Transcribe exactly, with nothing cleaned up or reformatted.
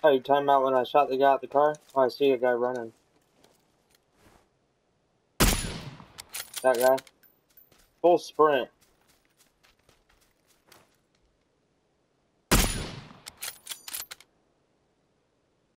Oh, you talking about when I shot the guy out the car? Oh, I see a guy running. That guy. Full sprint.